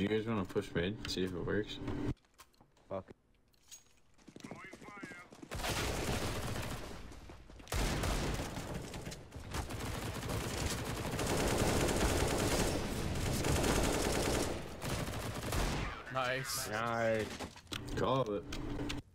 you guys want to push mid? See if it works. Fuck. Nice. Nice. Call it.